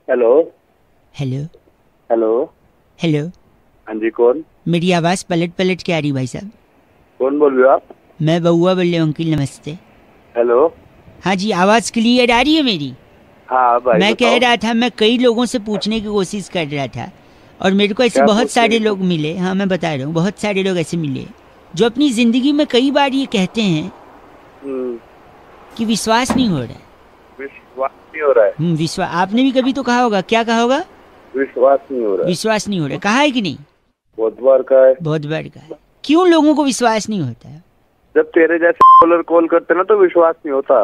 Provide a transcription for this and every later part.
Hello hello hello. Hello. हाँ जी, कौन? मेरी आवाज़ पलट पलट के आ रही भाई साहब। कौन बोल रहे हो आप? मैं बउआ बोल रहा हूँ अंकिल, नमस्ते। हेलो। हाँ जी, आवाज़ क्लियर आ रही है मेरी? हाँ भाई, मैं कह बताओ। रहा था, मैं कई लोगों से पूछने की कोशिश कर रहा था और मेरे को ऐसे क्या बहुत पूछते सारे हैं? लोग मिले। हाँ, मैं बता रहा हूँ, बहुत सारे लोग ऐसे मिले जो अपनी ज़िंदगी में कई बार ये कहते हैं कि विश्वास नहीं हो रहा है। विश्वास नहीं हो रहा है। विश्वास, आपने भी कभी तो कहा होगा, क्या कहा होगा? विश्वास नहीं हो रहा है। विश्वास नहीं हो रहा है, कहा है कि नहीं? बहुत बार का है। बहुत बार कहा है। क्यों लोगों को विश्वास नहीं होता है? जब तेरे जैसे कॉलर कॉल करते ना तो विश्वास नहीं होता।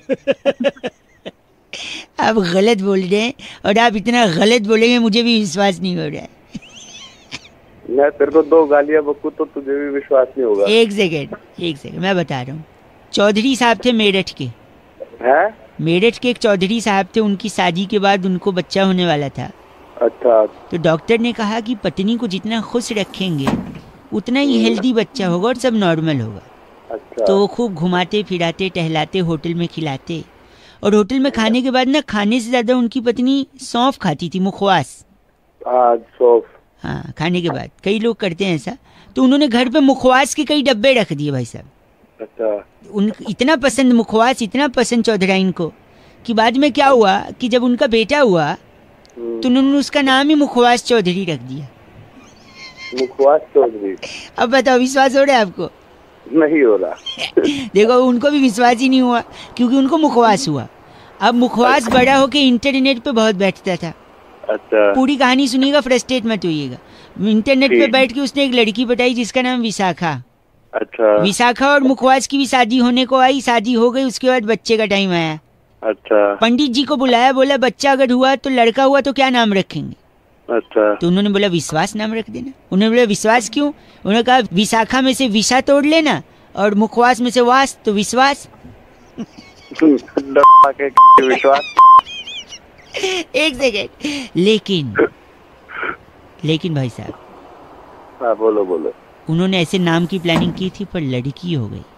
आप गलत बोल रहे हैं और आप इतना गलत बोलेंगे मुझे भी विश्वास नहीं हो रहा है। मैं तेरे को 2 गालियां बकूं तो तुझे भी विश्वास नहीं होगा। एक सेकंड मैं बता रहा हूँ। चौधरी साहब थे मेरठ के। हैं? मेरठ के एक चौधरी साहब थे, उनकी शादी के बाद उनको बच्चा होने वाला था। अच्छा। तो डॉक्टर ने कहा कि पत्नी को जितना खुश रखेंगे उतना ही हेल्दी बच्चा होगा और सब नॉर्मल होगा। अच्छा। तो वो खूब घुमाते फिराते टहलाते, होटल में खिलाते, और होटल में खाने के बाद ना, खाने से ज़्यादा उनकी पत्नी सौंफ खाती थी, मुखवास। हाँ, सौंफ। हाँ, खाने के बाद कई लोग करते हैं ऐसा। तो उन्होंने घर पे मुखवास के कई डब्बे रख दिए भाई साहब। अच्छा। उन इतना पसंद मुखवास, इतना पसंद चौधराइन को, कि बाद में क्या हुआ कि जब उनका बेटा हुआ तो उन्होंने उसका नाम ही मुखवास चौधरी रख दिया। मुखवास चौधरी। अब बताओ, विश्वास हो रहा है आपको? नहीं हो रहा। देखो, उनको भी विश्वास ही नहीं हुआ क्योंकि उनको मुखवास हुआ। अब मुखवास बड़ा होके इंटरनेट पे बहुत बैठता था। अच्छा। पूरी कहानी सुनिएगा, फ्रस्ट्रेट मत होइएगा। इंटरनेट पे बैठ के उसने एक लड़की पटाई जिसका नाम विशाखा। अच्छा। विशाखा और मुखवास की भी शादी होने को आई, शादी हो गई, उसके बाद बच्चे का टाइम आया। अच्छा। पंडित जी को बुलाया, बोला बच्चा अगर हुआ तो लड़का हुआ तो क्या नाम रखेंगे? अच्छा। तो उन्होंने बोला विश्वास नाम रख देना। उन्होंने बोला विश्वास क्यों? उन्होंने कहा विशाखा में से विषा तोड़ लेना और मुखवास में से वास, तो विश्वास। विश्वास। एक सेकेंड। लेकिन भाई साहब, हाँ, बोलो बोलो। उन्होंने ऐसे नाम की प्लानिंग की थी पर लड़की हो गई।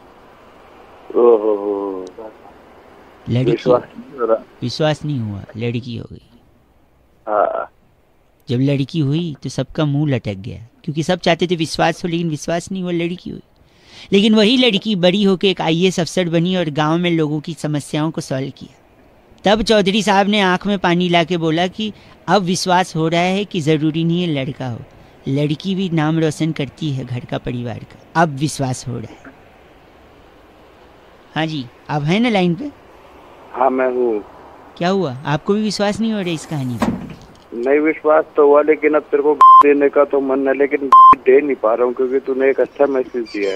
ओहो। लड़की, विश्वास नहीं हुआ, लड़की हो गई। हाँ। जब लड़की हुई तो सबका मुंह लटक गया क्योंकि सब चाहते थे विश्वास हो, लेकिन विश्वास नहीं हुआ, लड़की हुई। लेकिन वही लड़की बड़ी होकर एक IAS अफसर बनी और गांव में लोगों की समस्याओं को सॉल्व किया। तब चौधरी साहब ने आंख में पानी ला के बोला कि अब विश्वास हो रहा है कि ज़रूरी नहीं है लड़का हो, लड़की भी नाम रोशन करती है घर का, परिवार का। अब विश्वास हो रहा है। हाँ जी, आप हैं ना लाइन पे? हाँ, मैं हूँ। क्या हुआ, आपको भी विश्वास नहीं हो रहा इस कहानी पे? नहीं, विश्वास तो हुआ, लेकिन अब तेरे को देने का तो मन है, लेकिन दे नहीं पा रहा हूँ क्योंकि तूने एक अच्छा मैसेज दिया है।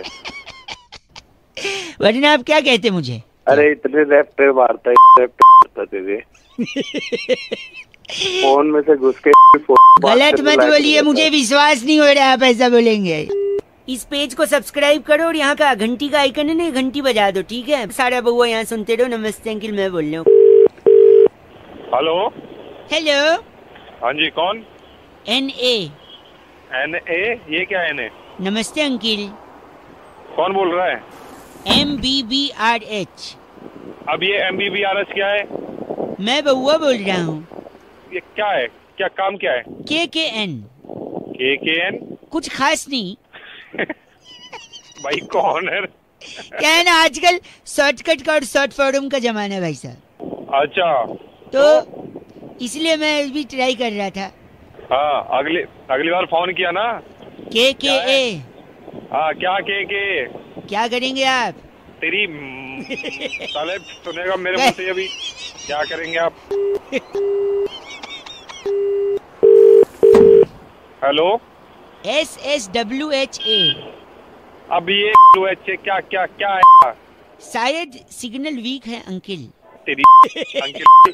वरना आप क्या कहते मुझे? अरे इतने रैप्टर मारता है फोन में से घुस के गलत मत बोलिए, मुझे विश्वास नहीं हो रहा है आप ऐसा बोलेंगे। इस पेज को सब्सक्राइब करो और यहाँ का घंटी का आइकन है ना, घंटी बजा दो, ठीक है? सारा बउआ यहाँ सुनते रहो। नमस्ते अंकिल, मैं बोल रहा हूँ। हेलो। हेलो। हाँ जी, कौन? NA। ये क्या NA? नमस्ते अंकिल। कौन बोल रहा है? MBBRH। अब ये MBBRH क्या है? मैं बउआ बोल रहा हूँ। ये क्या है? क्या काम क्या है? KKN। KKN? कुछ खास नहीं। भाई कौन है? क्या है ना, आजकल शॉर्टकट का और शॉर्ट फॉर्म का जमाना है भाई साहब। अच्छा, तो इसलिए मैं भी ट्राई कर रहा था। हाँ, अगली बार फोन किया ना। KKA। हाँ, क्या KK? क्या करेंगे आप? तेरी साले सुनेगा मेरे मुंह से अभी। क्या करेंगे आप? हेलो। SSWHA। अब ये WHA क्या क्या क्या है? शायद सिग्नल वीक है अंकिल। तेरी अंकिल।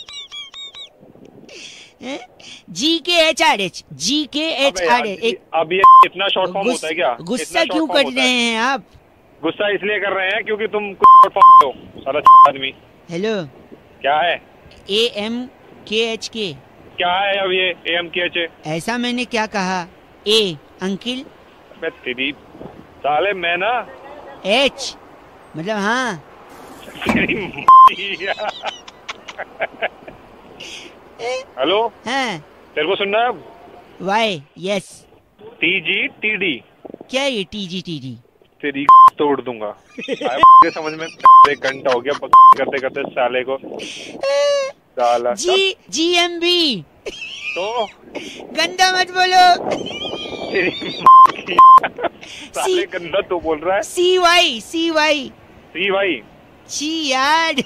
GKHRH। अब ये इतना शॉर्ट फॉर्म होता है क्या? गुस्सा क्यों कर रहे हैं आप? गुस्सा इसलिए कर रहे हैं क्योंकि तुम शॉर्ट फॉर्म हो, साला आदमी। हेलो। क्या है? AMKHK। क्या है अब ये AMKH? ऐसा मैंने क्या कहा? A uncle. मैं तेरी साले, मैं ना H मतलब हाँ। हेलो, हाँ तेरे को सुनना है अब? Y yes. TGTD क्या ये TGTD? तेरी तोड़ दूंगा। आया समझ में? 1 घंटा हो गया करते करते साले को। साला GMB। तो गंदा मत बोलो। तेरी साले गंदा तो बोल रहा है। CY छी यार।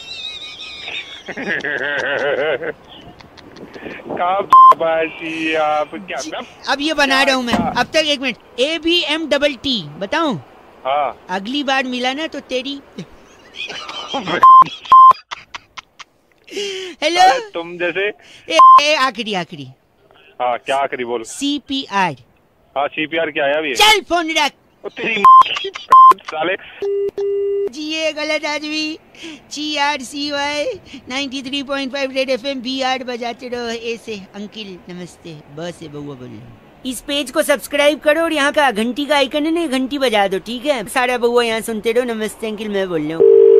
आप क्या? अब ये बना रहा हूँ मैं। अब तक 1 मिनट। ABMTT बताऊं? हाँ। अगली बार मिला ना तो तेरी। हेलो तुम जैसे आखिरी। हाँ, क्या आखिरी बोल? CPR। हाँ, CPR क्या है अभी? चल फोन रख। तेरी साले जी ये गलत आदमी। GRCY 93.5 रेड FM BR बजाते रहो ऐसे। अंकिल नमस्ते, बस है बउआ बोल रहा हूँ। इस पेज को सब्सक्राइब करो और यहाँ का घंटी का आइकन है ना, घंटी बजा दो, ठीक है? सारा बउआ यहाँ सुनते रहो। नमस्ते अंकिल, मैं बोल रहा हूँ।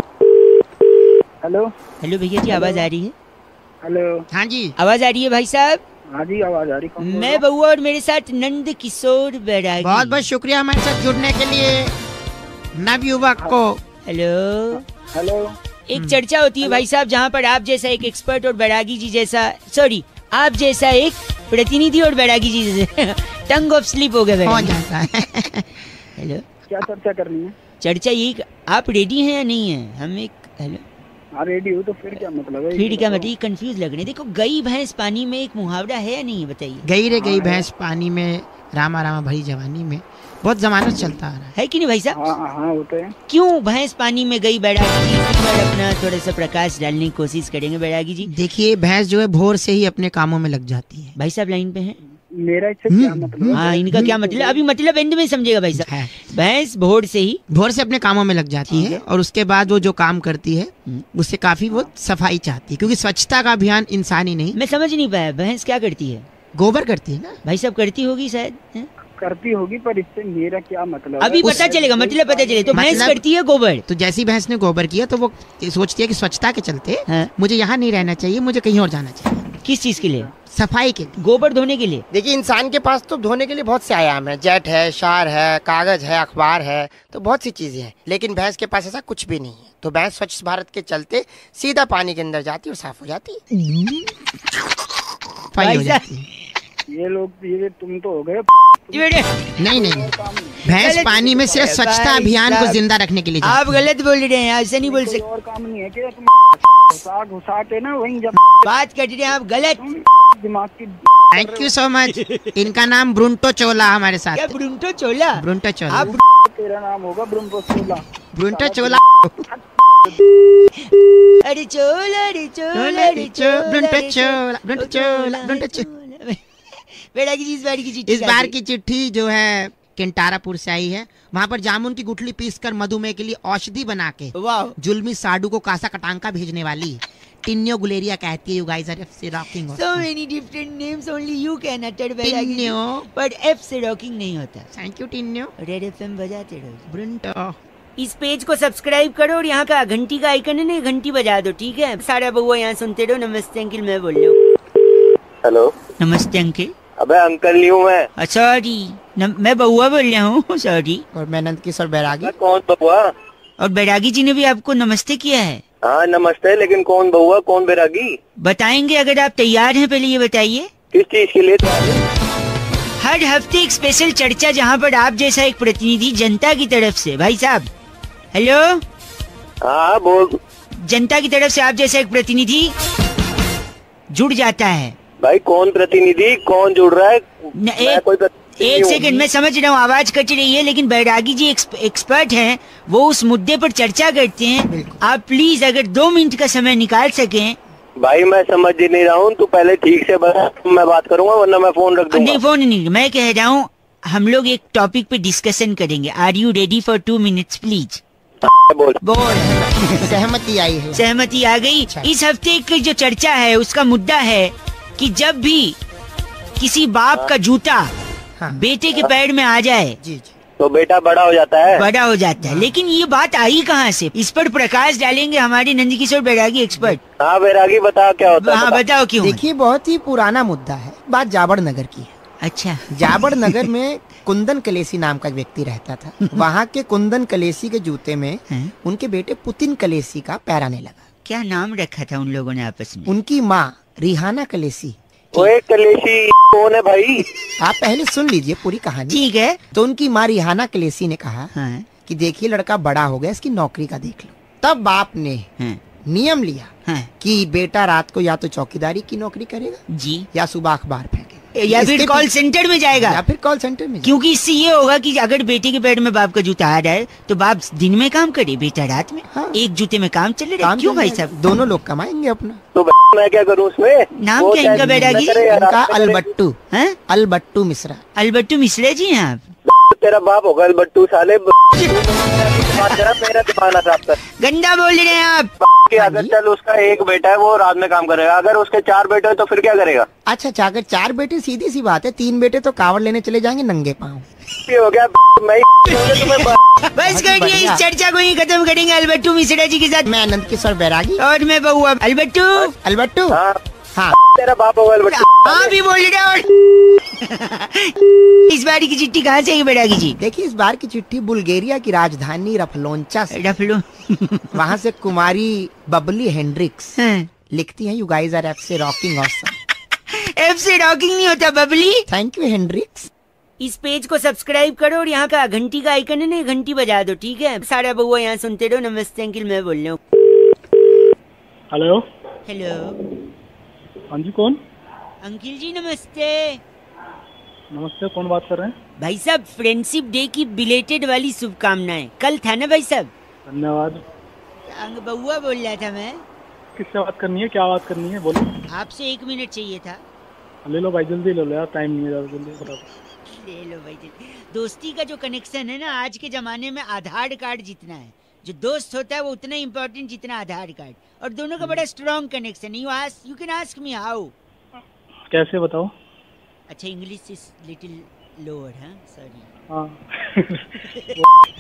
हेलो भैया जी, आवाज आ रही है? हेलो। हाँ जी, आवाज आ रही है भाई साहब? हाँ जी, आवाज आ रही। मैं बउआ और मेरे साथ नंद किशोर बैरागी। बहुत बहुत शुक्रिया हमारे साथ जुड़ने के लिए नवयुवक को। हेलो। एक चर्चा होती है भाई साहब जहाँ पर आप जैसा एक एक्सपर्ट और बैरागी जी जैसा, सॉरी आप जैसा एक प्रतिनिधि और बैरागी जी जैसे टंग ऑफ स्लिप हो गया हो जाता है। हेलो, क्या चर्चा करनी है? चर्चा यही, आप रेडी हैं या नहीं है? हम एक हेलो रेडी हो तो फिर क्या मतलब है? फिर क्या मतलब? कंफ्यूज लग रहे हैं। देखो, गई भैंस पानी में एक मुहावरा है या नहीं है, बताइए? गई रे गई भैंस पानी में, रामा रामा भरी जवानी में। बहुत जमाना चलता आ रहा है कि नहीं भाई साहब? हाँ होते हैं। क्यों भैंस पानी में गई बैरागी जी? इस पर अपना थोड़ा सा प्रकाश डालने की कोशिश करेंगे बैरागी जी। देखिए, भैंस जो है भोर से ही अपने कामों में लग जाती है। भाई साहब लाइन पे हैं? मेरा इससे क्या मतलब? हाँ, इनका क्या मतलब? अभी मतलब एंड में समझेगा भाई साहब। भैंस भोर से अपने कामों में लग जाती है और उसके बाद वो जो काम करती है उससे काफी वो सफाई चाहती है, क्योंकि स्वच्छता का अभियान इंसान ही नहीं। मैं समझ नहीं पाया, भैंस क्या करती है? गोबर करती है ना भाई साहब? करती होगी शायद। करती होगी, पर इससे मेरा क्या मतलब? अभी पता चलेगा, मतलब पता चले। तो भैंस करती है गोबर। तो जैसी भैंस ने गोबर किया तो वो सोचती है कि स्वच्छता के चलते मुझे यहाँ नहीं रहना चाहिए, मुझे कहीं और जाना चाहिए। किस चीज के लिए? सफाई के लिए, गोबर धोने के लिए। देखिए, इंसान के पास तो धोने के लिए बहुत से आयाम है। जेट है, शार है, कागज है, अखबार है, तो बहुत सी चीजें हैं। लेकिन भैंस के पास ऐसा कुछ भी नहीं है। तो भैंस स्वच्छ भारत के चलते सीधा पानी के अंदर जाती है और साफ हो जाती है। ये लोग ये तुम तो हो गए। नहीं, भैंस पानी में सिर्फ स्वच्छता अभियान को जिंदा रखने के लिए। आप गलत बोल रहे हैं, ऐसे नहीं बोल सकते। और काम नहीं है कि घुसा के ना वहीं जब बात कर रहे हैं आप गलत। दिमाग की। Thank you so much. इनका नाम ब्रुंटो चोला हमारे साथ। क्या ब्रुंटो चोला? ब्रुंटो चोला। तेरा नाम होगा ब्रुंटो चोला। ब्रुंटो चोला। अरे चोला, अरे चोला, अरे चोला, ब्रुंटो चोला, ब्रुंटो चोला, ब्रुंटो चोला। इस बार की चिट्ठी जो है केंटारापुर से आई है। वहाँ पर जामुन की गुठली पीसकर मधुमेह के लिए औषधि बना के जुल्मी साडू को कासा कटांका भेजने वाली टिन्यो गुलेरिया कहती है, यू गाइस आर एफ से rocking. So many different names, only you can utter Tinyo, but F से रॉकिंग नहीं होता। Thank you Tinyo. Red FM बजाते रहो। ब्रुंटो। इस पेज को सब्सक्राइब करो और यहाँ का घंटी का आइकन है ना, घंटी बजा दो, ठीक है? सारा बउआ यहाँ सुनते रहो। नमस्ते अंकिल, मैं बोल रहा हूँ। हेलो। नमस्ते अंकिल। अबे अंकल नहीं हूँ मैं। सॉरी, मैं बउआ बोल रहा हूँ। सॉरी। और मैं नंद किशोर बैरागी। कौन बउआ? और बैरागी जी ने भी आपको नमस्ते किया है। हाँ नमस्ते, लेकिन कौन बउआ कौन बैरागी? बताएंगे अगर आप तैयार हैं। पहले ये बताइए किस चीज के लिए तैयार है? हर हफ्ते एक स्पेशल चर्चा जहाँ पर आप जैसा एक प्रतिनिधि जनता की तरफ से, भाई साहब हेलो, हाँ बोल। जनता की तरफ से आप जैसा एक प्रतिनिधि जुड़ जाता है। भाई कौन प्रतिनिधि, कौन जुड़ रहा है? एक सेकंड, मैं समझ रहा हूँ आवाज कट रही है, लेकिन बैरागी जी एक्सपर्ट हैं, वो उस मुद्दे पर चर्चा करते हैं। आप प्लीज अगर 2 मिनट का समय निकाल सकें। भाई मैं समझ ही नहीं रहा हूँ, तू पहले ठीक से बता, मैं बात करूंगा वरना मैं फोन रख दूंगा। नहीं फोन नहीं, मैं कह रहा हूँ हम लोग एक टॉपिक पे डिस्कशन करेंगे। Are you ready for 2 minutes please? बोल। सहमति आई है। सहमति आ गई। इस हफ्ते की जो चर्चा है उसका मुद्दा है कि जब भी किसी बाप का जूता बेटे के पैर में आ जाए तो बेटा बड़ा हो जाता है। बड़ा हो जाता है, लेकिन ये बात आई कहाँ से? इस पर प्रकाश डालेंगे हमारे नंदकिशोर बैरागी एक्सपर्ट। हाँ बैरागी, बताओ क्या होता है। हाँ बताओ क्यों? देखिए, बहुत ही पुराना मुद्दा है। बात जाबड़ नगर की है। अच्छा। जाबड़ नगर में कुंदन कलेसी नाम का एक व्यक्ति रहता था। वहाँ के कुंदन कलेसी के जूते में उनके बेटे पुतिन कलेसी का पैर आने लगा। क्या नाम रखा था उन लोगों ने आपस में? उनकी माँ रिहाना कलेसी। ओए कलेसी कौन है भाई? आप पहले सुन लीजिए पूरी कहानी। ठीक है। तो उनकी माँ रिहाना कलेसी ने कहा हाँ। कि देखिए, लड़का बड़ा हो गया, इसकी नौकरी का देख लो। तब बाप ने नियम लिया कि बेटा रात को या तो चौकीदारी की नौकरी करेगा जी, या सुबह अखबार फेंकेगा, या फिर कॉल सेंटर में जाएगा, या फिर कॉल सेंटर में। क्योंकि इससे ये होगा कि अगर बेटे के पैर में बाप का जूता आ जाए तो बाप दिन में काम करे, बेटा रात में। हाँ। एक जूते में काम चले रहे। क्यों भाई साहब? दोनों लोग कमाएंगे अपना। तो मैं क्या करूँ उसमें? नाम क्या इनका बैरागी? इनका अलबट्टू है, अलबट्टू मिश्रा। अलबट्टू मिश्रा जी हैं आप? तेरा बाप होगा अलबट्टू साले। मेरा दिमाग खराब कर। गंदा बोल रहे हैं आप। कि अगर चल उसका एक बेटा है वो रात में काम करेगा, अगर उसके 4 बेटे हैं तो फिर क्या करेगा? अच्छा, अगर 4 बेटे सीधी सी बात है, 3 बेटे तो कावड़ लेने चले जाएंगे नंगे पाँव। हो गया मैं बस करिए, इस चर्चा को ही खत्म करेंगे अलबट्टू मिश्रा जी के साथ। मैं नंदकिशोर बैरागी और मैं बउआ अलबट्टू। हाँ, तेरा बाप होगा अलबट्टू। हाँ भी बोल रहे और इस बार की चिट्ठी कहाँ से आई बैरागी जी? देखिए, इस बार की चिट्ठी बुल्गारिया की राजधानी रफलोंचा से। वहाँ से कुमारी बबली हेंड्रिक्स लिखती हैं, यू गाइस आर एफ से रॉकिंग ऑसम। एफ से रॉकिंग नहीं होता बबली। Thank you Hendrix. इस पेज को सब्सक्राइब करो और यहाँ का घंटी का आइकन है ना, घंटी बजा दो, ठीक है? सारा बउआ यहाँ सुनते रहो। नमस्ते अंकिल, मैं बोल रहा हूँ। हेलो। हेलो। हाँ जी, कौन? अंकिल जी नमस्ते। नमस्ते, कौन बात कर रहे हैं? भाई साहब, फ्रेंडशिप डे की बिलेटेड वाली शुभकामनाएं। कल था ना भाई साहब? धन्यवाद। बउआ बोल रहा था मैं। किससे बात करनी है, क्या बात करनी है, बोलो। आपसे 1 मिनट चाहिए था। ले लो भाई, जल्दी ले लो यार, टाइम नहीं है ज़्यादा, जल्दी बताओ। ले लो भाई जल्दी। दोस्ती का जो कनेक्शन है ना, आज के जमाने में आधार कार्ड जितना है। जो दोस्त होता है वो उतना इम्पोर्टेंट जितना आधार कार्ड, और दोनों का बड़ा स्ट्रॉन्ग कनेक्शन है। You can ask me how. कैसे बताओ? अच्छा, इंग्लिश इज लिटिल लोअर। हाँ सॉरी। हाँ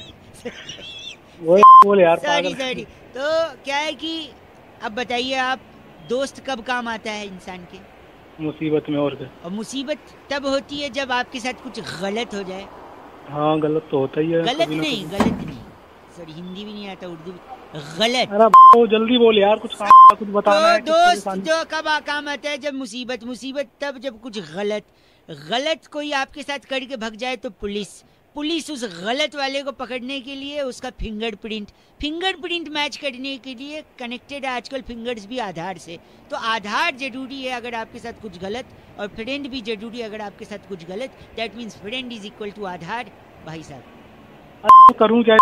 वो बोल यार। सॉरी। तो क्या है कि अब बताइए आप, दोस्त कब काम आता है इंसान के? मुसीबत में। और क्या? और मुसीबत तब होती है जब आपके साथ कुछ गलत हो जाए। हाँ, गलत तो होता ही है। गलत नहीं, सॉरी हिंदी भी नहीं आता, उर्दू गलत। अरे वो जल्दी बोल यार, कुछ बताना है। दोस्त जो कब काम आता है? जब मुसीबत तब जब कुछ गलत कोई आपके साथ करके भग जाए तो पुलिस उस गलत वाले को पकड़ने के लिए उसका फिंगरप्रिंट मैच करने के लिए कनेक्टेड है आजकल फिंगर्स भी आधार से। तो आधार जरूरी है अगर आपके साथ कुछ गलत, और फ्रेंड भी जरूरी है अगर आपके साथ कुछ गलत। That means friend is equal to Aadhaar. भाई साहब करूं क्या?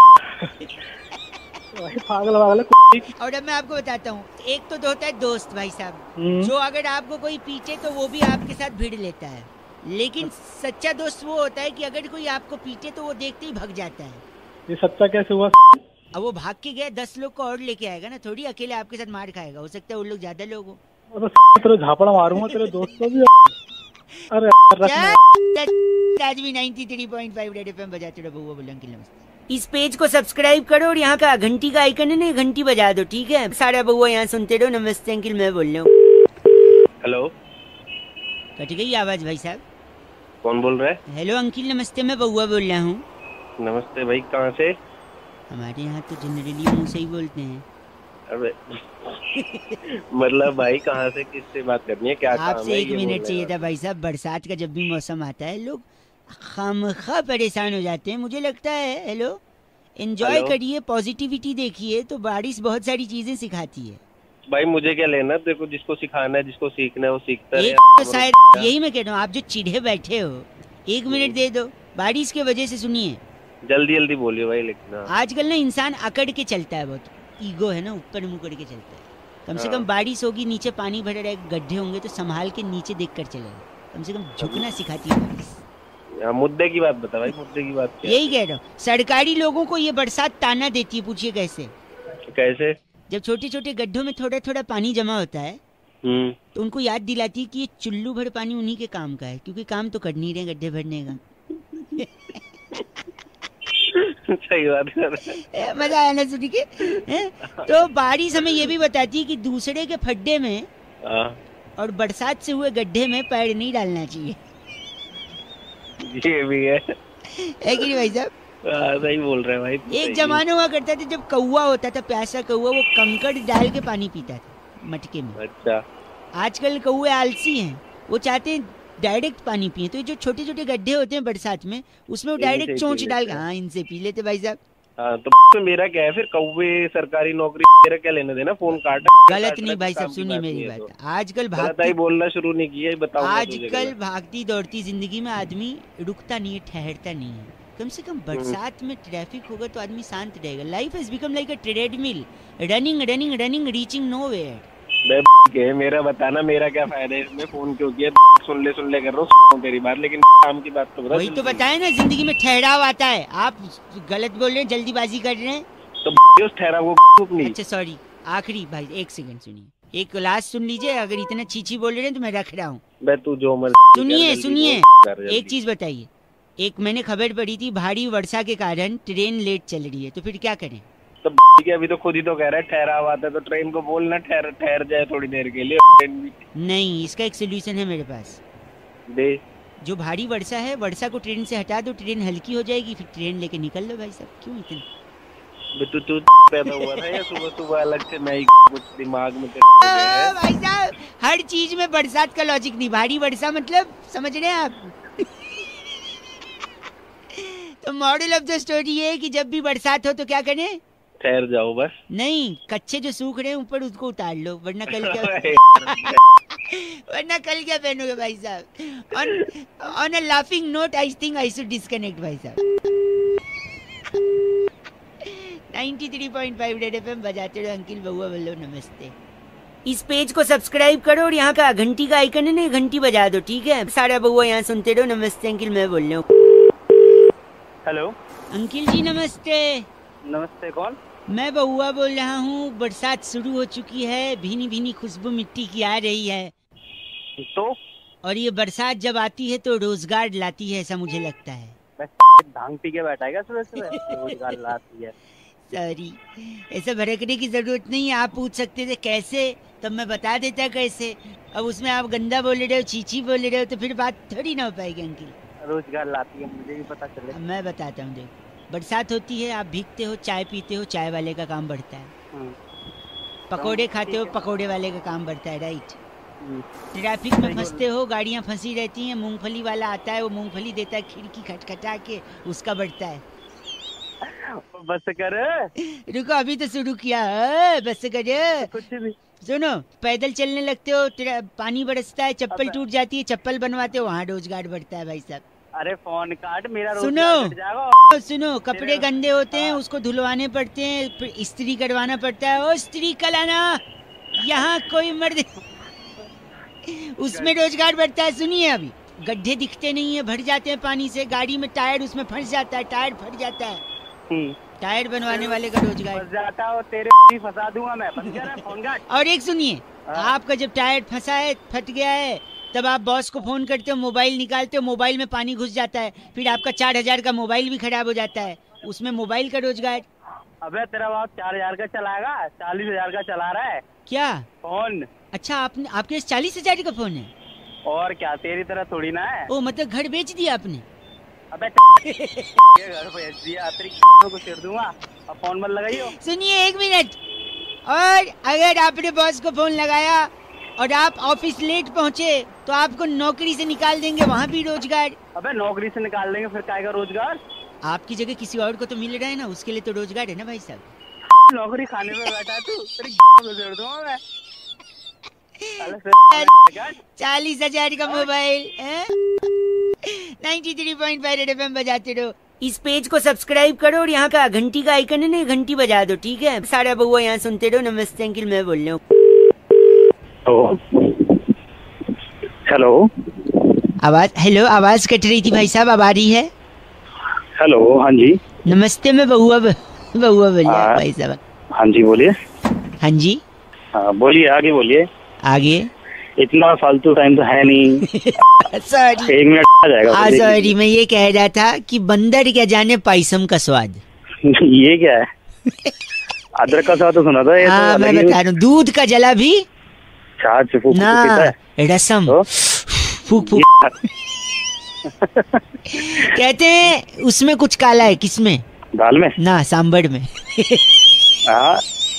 पागल। और अब मैं आपको बताता हूँ, एक तो होता है दोस्त भाई साहब, जो अगर आपको कोई पीटे तो वो भी आपके साथ भिड़ लेता है। लेकिन सच्चा दोस्त वो होता है कि अगर कोई आपको पीटे तो वो देखते ही भाग जाता है। ये सच्चा कैसे हुआ? अब वो भाग के गया, 10 लोग को और लेके आएगा ना, थोड़ी अकेले आपके साथ मार खाएगा। हो सकता है वो लोग ज्यादा लोग हो। तेरे झापड़ा मारूंगा तेरे दोस्त को भी। अरे आज भी 93.5 रेड एफएम बजाते रहो। बउआ बोला अंकिल नमस्ते। इस पेज को सब्सक्राइब करो और यहाँ का घंटी का आइकन है ना, घंटी बजा दो, ठीक है? सारा बउआ यहाँ सुनते रहो। नमस्ते अंकिल, मैं बोल रहा हूँ। हेलो। कट गई आवाज भाई साहब। कौन बोल रहा है? हेलो अंकिल नमस्ते, मैं बउआ बोल रहा हूँ। नमस्ते भाई, कहाँ से? हमारे यहाँ तो जनरली मुँह से ही बोलते हैं। अबे मतलब भाई कहाँ से, किससे बात करनी है, क्या काम है? आपसे 1 मिनट चाहिए था भाई साहब। बरसात का जब भी मौसम आता है लोग खामखा परेशान हो जाते हैं, मुझे लगता है। हेलो, एंजॉय करिए, पॉजिटिविटी देखिए, तो बारिश बहुत सारी चीजें सिखाती है। भाई मुझे क्या लेना? देखो, जिसको सिखाना है, जिसको सीखना है वो सीखता है। तो शायद यही मैं कह रहा हूँ, आप जो चिढ़े बैठे हो 1 मिनट दे दो, बारिश के वजह से। सुनिए, जल्दी बोलिए भाई। लेकिन आजकल ना इंसान अकड़ के चलता है, बहुत ईगो है ना, ऊपर मुँह करके चलता है। कम से कम बारिश होगी, नीचे पानी भरा रहेगा, गड्ढे होंगे तो संभाल के नीचे देख कर चलेगा। कम से कम झुकना सिखाती है बारिश। मुद्दे की बात बता भाई, मुद्दे की बात क्या? यही कह रहा हूँ, सरकारी लोगों को ये बरसात ताना देती है। पूछिए कैसे? जब छोटे छोटे गड्ढों में थोड़ा थोड़ा पानी जमा होता है तो उनको याद दिलाती है कि ये चुल्लू भर पानी उन्हीं के काम का है, क्योंकि काम तो कर नहीं रहे गड्ढे भरने का। सही बात कर। मजा आया ना सुन के? तो बारिश हमें ये भी बताती है कि दूसरे के खड्डे में और बरसात से हुए गड्ढे में पैर नहीं डालना चाहिए। ये भी है कि नहीं भाई साहब? सही बोल रहे हैं भाई। एक जमाना हुआ करता था जब कौवा होता था, प्यासा कौवा, वो कंकड़ डाल के पानी पीता था मटके में। अच्छा। आजकल कौवे आलसी हैं, वो चाहते हैं डायरेक्ट पानी पिए। तो जो छोटे छोटे गड्ढे होते हैं बरसात में, उसमें वो डायरेक्ट चोंच डाल के, हाँ, इनसे पी लेते भाई साहब। हाँ, तो मेरा क्या है फिर? कौवे सरकारी नौकरी, मेरा क्या लेने देना? फोन काट। गलत नहीं भाई साहब, सुनिए मेरी बात। आजकल भागती बोलना शुरू नहीं किया, बताओ। आजकल भागती दौड़ती जिंदगी में आदमी रुकता नहीं है, ठहरता नहीं है। कम से कम बरसात में ट्रैफिक होगा तो आदमी शांत रहेगा। Life has become like a treadmill, running running running, reaching nowhere. मेरा बताना, मेरा क्या फायदा है इसमें? फोन क्यों किया? सुन ले कर रहा हूँ तेरी बात, लेकिन काम की बात तो बता। वही तो बताया ना, जिंदगी में ठहराव आता है। आप गलत बोल रहे हैं, जल्दीबाजी कर रहे हैं। तो उस ठहराव को नहीं। अच्छा सॉरी, आखिरी भाई 1 सेकंड सुनिए, एक लास्ट सुन लीजिए। अगर इतना चीची बोल रहे हैं तो मैं रख रहा हूँ। तू जो मर्जी सुनिए एक चीज बताइए। एक मैंने खबर पढ़ी थी, भारी वर्षा के कारण ट्रेन लेट चल रही है, तो फिर क्या करें? तो अभी तो खुद ही तो कह रहा है ठहराव आता है, तो ट्रेन को बोलना ठहर जाए थोड़ी देर के लिए। नहीं, इसका एक सोल्यूशन है मेरे पास। दे। जो भारी वर्षा है, वर्षा को ट्रेन से हटा दो, ट्रेन हल्की हो जाएगी, फिर ट्रेन लेके निकल लो भाई साहब। क्यों इतना तू पैदा हुआ था या सुबह अलग से मैं कुछ दिमाग में भाई साहब? हर चीज में बरसात का लॉजिक नहीं। भारी वर्षा मतलब समझ रहे हैं आप? तो मॉडल ऑफ द स्टोरी ये है कि जब भी बरसात हो तो क्या करें? ठहर जाओ बस। नहीं, कच्चे जो सूख रहे हैं ऊपर उसको उतार लो, वरना कल क्या पहनोगे भाई साहब? On a laughing note I think I should disconnect भाई साहब। 93.5 रेड एफएम बजाते रहो। अंकिल बउआ बोलो नमस्ते। इस पेज को सब्सक्राइब करो और यहाँ का घंटी का आइकन है ना, घंटी बजा दो, ठीक है? सारा बउआ यहाँ सुनते रहो। नमस्ते अंकिल, मैं बोल रहा हूँ। हेलो अंकिल जी नमस्ते। नमस्ते, कौन? मैं बउआ बोल रहा हूँ। बरसात शुरू हो चुकी है, भीनी भीनी खुशबू मिट्टी की आ रही है। तो और ये बरसात जब आती है तो रोजगार लाती है, ऐसा मुझे लगता है। भांग पी के बैठा है सुबह सुबह? रोजगार लाती है। सॉरी, ऐसा भड़कने की जरूरत नहीं है। आप पूछ सकते थे कैसे, तब मैं बता देता कैसे। अब उसमें आप गंदा बोल रहे हो, चीची बोल रहे हो, तो फिर बात थोड़ी ना हो पाएगी अंकिल। रोजगार लाती है, मुझे भी पता चले। मैं बताता हूँ, देखो बरसात होती है, आप भीगते हो, चाय पीते हो, चाय वाले का काम बढ़ता है। पकोड़े खाते हो, पकोड़े वाले का काम बढ़ता है, राइट? ट्रैफिक में फंसते हो, गाड़ियाँ फंसी रहती हैं, मूंगफली वाला आता है, वो मूंगफली देता है खिड़की खटखटा के, उसका बढ़ता है। बस कर। रुको, अभी तो शुरू किया। बस कर। कुछ भी सुनो, पैदल चलने लगते हो, पानी बरसता है, चप्पल टूट जाती है, चप्पल बनवाते हो, वहाँ रोजगार बढ़ता है भाई साहब। अरे फोन काट, मेरा सुनो, कपड़े गंदे होते हैं, उसको धुलवाने पड़ते हैं, फिर इस्त्री करवाना पड़ता है। ओ स्त्री कलाना, यहाँ कोई मर्द उसमें रोजगार बढ़ता है। सुनिए, अभी गड्ढे दिखते नहीं है, भर जाते हैं पानी से, गाड़ी में टायर उसमें फंस जाता है, टायर फट जाता है, टायर बनवाने वाले का रोजगार जाता है। तेरे फंसा दूंगा मैं, फोन काट। और एक सुनिए, आपका जब टायर फंसा है, फट गया है, तब आप बॉस को फोन करते हो, मोबाइल निकालते हो, मोबाइल में पानी घुस जाता है, फिर आपका 4000 का मोबाइल भी खराब हो जाता है, उसमें मोबाइल का रोजगार। अबे तेरा बाप 4000 का चलाएगा, 40,000 का चला रहा है क्या फोन? अच्छा, आपके 40,000 का फोन है? और क्या, तेरी तरह थोड़ी ना है। ओ, मतलब घर बेच दिया आपने? अबे ये घर बेच दिया, तेरी को सिर दूंगा। अब फोन मत लगाइयो। सुनिए 1 मिनट, और अगर आपने बॉस को फोन लगाया और आप ऑफिस लेट पहुंचे तो आपको नौकरी से निकाल देंगे, वहाँ भी रोजगार। अबे नौकरी से निकाल देंगे, फिर क्या रोजगार? आपकी जगह किसी और को तो मिल रहा है ना, उसके लिए तो रोजगार है ना भाई साहब। नौकरी खाने में बैठा है तू, तेरी को दूंगा मैं। 40,000 का मोबाइल। 93.5 रेड एफएम बजाते रहो। इस पेज को सब्सक्राइब करो और यहाँ का घंटी का आइकन है ना, घंटी बजा दो, ठीक है? सारा बउआ यहाँ सुनते रहो। नमस्ते अंकिल, मैं बोल रहा हूँ। हेलो। आवाज कट रही थी भाई साहब, अब आ रही है? हेलो, हाँ जी नमस्ते, मैं बउआ बोलिए भाई साहब। हाँ जी बोलिए। हाँ जी, हाँ बोलिए, आगे बोलिए। आगे इतना फालतू टाइम तो है नहीं। सॉरी, 1 मिनट आ जाएगा। सॉरी, मैं ये कह रहा था कि बंदर क्या जाने पायसम का स्वाद। ये क्या है? अदरक का स्वाद तो सुना था ये। हाँ तो मैं अलग ही- बता रहा हूँ, दूध का जला भी छाछ से फूक ना, पीता है। रसम तो? फूक फूक कहते हैं उसमें कुछ काला है। किसमें? दाल में ना, सांभर में। हाँ।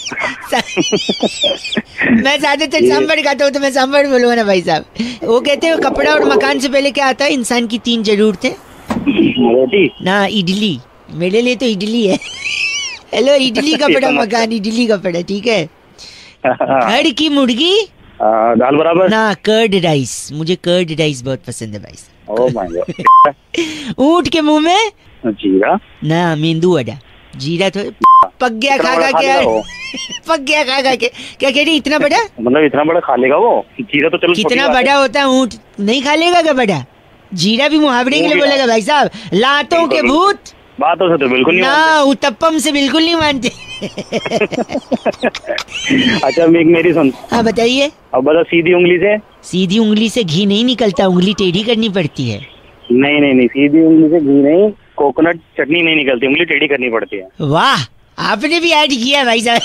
मैं ज्यादातर सांभर खाता हूँ तो मैं सांभर बोलूंगा ना भाई साहब। वो कहते हैं कपड़ा और मकान से पहले क्या आता है? इंसान की 3 जरूरतें। रोटी। ना, इडली। मेरे लिए तो इडली है। हेलो, इडली कपड़ा मकान, इडली कपड़ा, ठीक है। घर की मुर्गी दाल बराबर। ना, कर्ड राइस। मुझे कर्ड राइस बहुत पसंद है भाई साहब। Oh my god. ऊंट के मुंह में जीरा। ना, मेंदू वड़ा। जीरा तो पक गया खा खा के यार। पक गया खा खा के। क्या कह रही? इतना बड़ा? मतलब इतना बड़ा खा लेगा वो? जीरा तो चलो छोटी कितना बात है। बड़ा होता है ऊंट? नहीं खा लेगा क्या बड़ा? जीरा भी मुहावरे के लिए बोलेगा भाई साहब। लातों के भूत बातों से तो बिल्कुल नहीं ना, उत्तपम से बिल्कुल नहीं मानते। अच्छा मेरी सुन। हाँ बताइए। अब बता, सीधी उंगली से। सीधी उंगली से घी नहीं निकलता, उंगली टेढ़ी करनी पड़ती है। नहीं नहीं नहीं, सीधी उंगली से घी नहीं, कोकोनट चटनी नहीं निकलती, उंगली टेढ़ी करनी पड़ती है। वाह, आपने भी ऐड किया भाई साहब।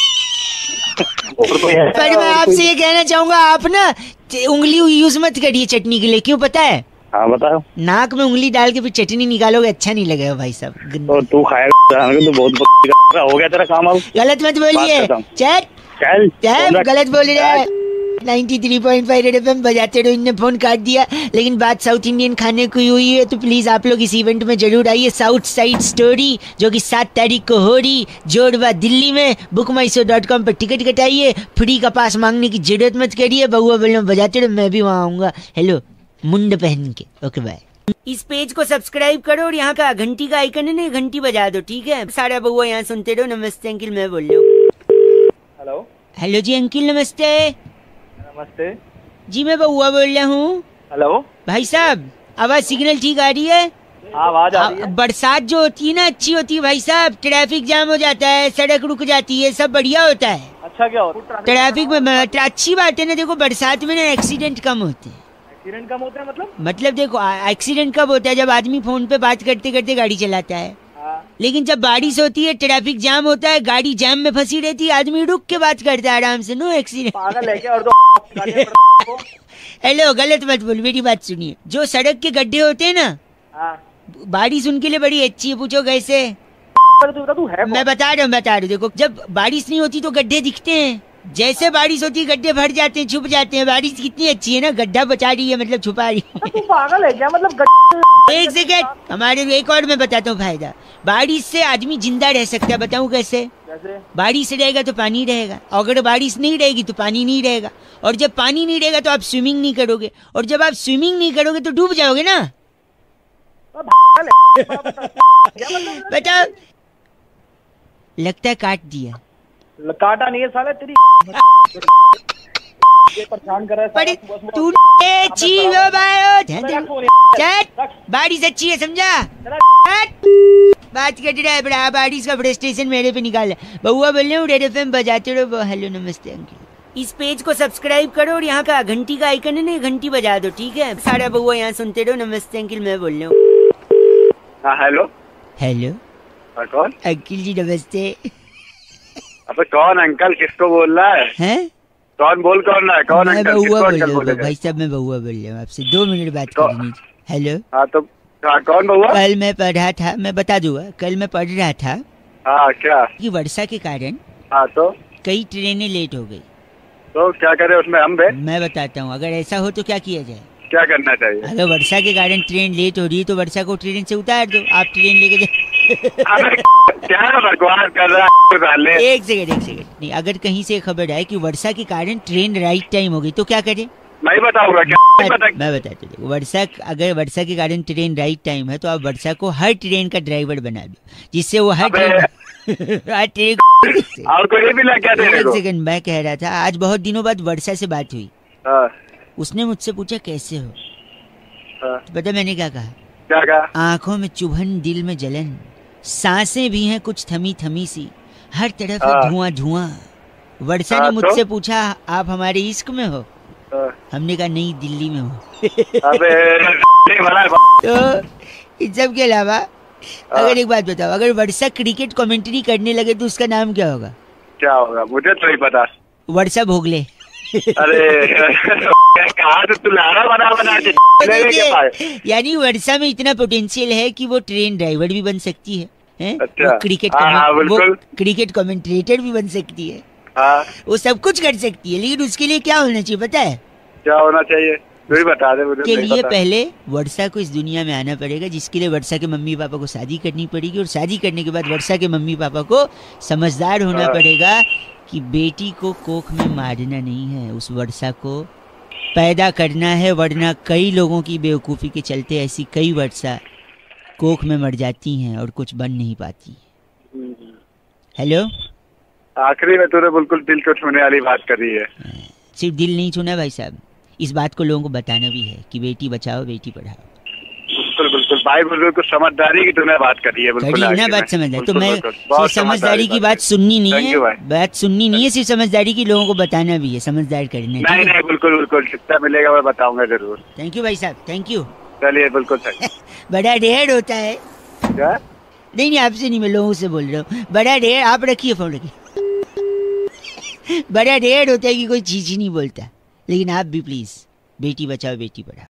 और कोई है? पर मैं आपसे ये कहना चाहूंगा, आप ना उंगली यूज मत करिए चटनी के लिए। क्यों पता है? हाँ बताओ। नाक में उंगली डाल के फिर चटनी निकालोगे, अच्छा नहीं लगेगा भाई साहब। तो तू खाएगा तो बहुत हो गया तेरा काम। अब गलत मत बोलिए। चल चल गलत बोल रहे हैं। 93.5 रेड एफएम बजाते रहो। इनने फोन काट दिया, लेकिन बात साउथ इंडियन खाने की हुई है, तो प्लीज आप लोग इस इवेंट में जरूर आइए। साउथ साइड स्टोरी जो कि 7 तारीख को हो रही, जोड़वा दिल्ली में। bookmyshow.com पर टिकट कटाइए। फ्री का पास मांगने की जरूरत मत करिए। बहुआ बोलो बजाते रहो, मैं भी वहाँ आऊंगा। हेलो, मुंड पहन के। Okay bye. इस पेज को सब्सक्राइब करो और यहाँ का घंटी का आइकन है ना, घंटी बजा दो, ठीक है? सारा बहुआ यहाँ सुनते रहो। नमस्ते अंकिल, मैं बोल रहा हूँ। हेलो। हेलो जी अंकिल, नमस्ते। नमस्ते जी मैं बहुआ बोल रहा हूँ। हेलो भाई साहब, आवाज सिग्नल ठीक आ रही है? आवाज आ रही है। बरसात जो होती है ना, अच्छी होती है भाई साहब। ट्रैफिक जाम हो जाता है, सड़क रुक जाती है, सब बढ़िया होता है। अच्छा क्या होता है? ट्रैफिक में अच्छी बात है ना। देखो बरसात में ना एक्सीडेंट कम होते हैं। एक्सीडेंट कम होता है मतलब देखो एक्सीडेंट कब होता है? जब आदमी फोन पे बात करते करते गाड़ी चलाता है। लेकिन जब बारिश होती है, ट्रैफिक जाम होता है, गाड़ी जाम में फंसी रहती है, आदमी रुक के बात करता है आराम से। No accident. पागल है क्या? और तो हेलो, गलत मत बोल, मेरी बात सुनिए। जो सड़क के गड्ढे होते हैं ना, बारिश उनके लिए बड़ी अच्छी है। पूछो कैसे? तू है मैं बता रहा हूँ। देखो, जब बारिश नहीं होती तो गड्ढे दिखते हैं। जैसे बारिश होती है गड्ढे भर जाते हैं, छुप जाते हैं। बारिश कितनी अच्छी है ना, गड्ढा बचा रही है, मतलब छुपा रही है। तू पागल है क्या? मतलब एक सेकेंड, हमारे एक और मैं बताता हूँ फायदा। बारिश से आदमी जिंदा रह सकता है। बताऊँ कैसे? बारिश रहेगा तो पानी रहेगा, अगर बारिश नहीं रहेगी तो पानी नहीं रहेगा, और जब पानी नहीं रहेगा तो आप स्विमिंग नहीं करोगे, और जब आप स्विमिंग नहीं करोगे तो डूब जाओगे ना। बताओ। लगता है काट दिया। काटा नहीं है साला, तेरी परेशान कर रहा है तू। बारिश अच्छी है, समझा? बात कर रहा है बड़ा। बारिश का फ्रस्ट्रेशन मेरे पे निकाल। बहुआ बोल रहे हूँ, रेड एफएम बजाते रहो। हेलो नमस्ते अंकिल। इस पेज को सब्सक्राइब करो और यहाँ का घंटी का आइकन है ना, घंटी बजा दो, ठीक है? सारा बहुआ यहाँ सुनते रहो। नमस्ते अंकिल, मैं बोल रहा हूँ। हाँ हेलो। हेलो कौन? अंकिल जी नमस्ते। अबे कौन अंकल? किसको बोल रहा है? हैं? कौन बोल कौन रहा है? कौन मैं अंकल? बहुआ किसको बोल अंकल रहा बोले? हूँ भाई साहब, मैं बहुआ बोल रहा हूँ आपसे। 2 मिनट बात करनी। हेलो। हाँ तो कौन बहुआ? कल मैं पढ़ा था, मैं बता दूंगा। कल मैं पढ़ रहा था। हाँ क्या? कि वर्षा के कारण हाँ तो कई ट्रेनें लेट हो गई। तो क्या करे उसमें हम बे? मैं बताता हूँ, अगर ऐसा हो तो क्या किया जाए। क्या करना चाहिए? अगर वर्षा के कारण ट्रेन लेट हो रही है तो वर्षा को ट्रेन से उतार दो, आप ट्रेन लेके क्या बकवास कर रहा है? एक सेकंड नहीं, अगर कहीं से खबर आए कि वर्षा के कारण ट्रेन राइट टाइम हो गई तो क्या करें? मैं बताऊंगा क्या? मैं बताता हूँ। वर्षा, अगर वर्षा के कारण ट्रेन राइट टाइम है तो आप वर्षा को हर ट्रेन का ड्राइवर बना दो, जिससे वो हर ट्रेन और कोई भी लग गया। एक सेकंड, मैं कह रहा था आज बहुत दिनों बाद वर्षा से बात हुई। उसने मुझसे पूछा कैसे हो। पता मैंने क्या कहा? क्या कहा? आंखों में चुभन, दिल में जलन, सांसें भी हैं कुछ थमी थमी सी, हर तरफ है धुआं धुआं। वर्षा ने मुझसे पूछा आप हमारे इश्क में हो? हमने कहा नहीं, दिल्ली में हो। अबे तो इन सब के अलावा अगर एक बात बताओ, अगर वर्षा क्रिकेट कमेंट्री करने लगे तो उसका नाम क्या होगा? क्या होगा मुझे तो नहीं पता। वर्षा भोगले। अरे कहा तो तू लारा बना यानी वर्षा में इतना पोटेंशियल है कि वो ट्रेन ड्राइवर भी बन सकती है, अच्छा। वो क्रिकेट कमेंटेटर भी बन सकती है, वो सब कुछ कर सकती है। लेकिन उसके लिए क्या होना चाहिए पता है? क्या होना चाहिए तू ही बता दे मुझे। के लिए पहले वर्षा को इस दुनिया में आना पड़ेगा, जिसके लिए वर्षा के मम्मी पापा को शादी करनी पड़ेगी, और शादी करने के बाद वर्षा के मम्मी पापा को समझदार होना पड़ेगा कि बेटी को कोख में मारना नहीं है, उस वर्षा को पैदा करना है। वरना कई लोगों की बेवकूफ़ी के चलते ऐसी कई वर्षा कोख में मर जाती हैं और कुछ बन नहीं पाती। हेलो, आखिरी में तूने बिल्कुल दिल को छूने वाली बात करी है। सिर्फ दिल नहीं छूना भाई साहब, इस बात को लोगों को बताना भी है कि बेटी बचाओ बेटी पढ़ाओ। बिल्कुल भाई, बिल्कुल समझदारी की तूने बात करी है। बिल्कुल ना बात समझदारी तो मैं सिर्फ समझदारी की बात सुननी नहीं है, बात सुननी नहीं है, सिर्फ समझदारी की लोगों को बताना भी है, समझदार करने। नहीं बिल्कुल जितना मिलेगा मैं बताऊंगा जरूर। थैंक यू भाई साहब, थैंक यू। चलिए बिल्कुल सही। बड़ा ढेर होता है क्या? नहीं आपसे नहीं, मैं लोगों से बोल रहा हूँ। बड़ा ढेर, आप रखिए फोन रखिए। बड़ा ढेर होता है कि कोई चीज ही नहीं बोलता, लेकिन आप भी प्लीज बेटी बचाओ बेटी पढ़ाओ।